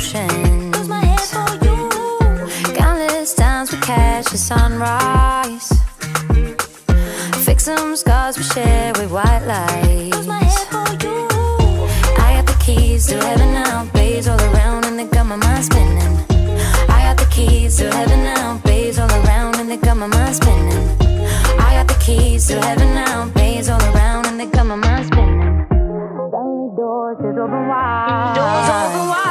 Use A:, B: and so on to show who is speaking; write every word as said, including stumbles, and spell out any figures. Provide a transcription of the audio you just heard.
A: emotions. Lose my head for you. Countless times we catch the sunrise. Fix some scars we share with white lights. Lose my head for you. I got the keys to heaven now, bays all around and they got my mind spinning. I got the keys to heaven now, bays all around and they got my mind spinning. I got the keys to heaven now, bays all around and they got my mind spinning. Only doors just open wide. Doors open wide.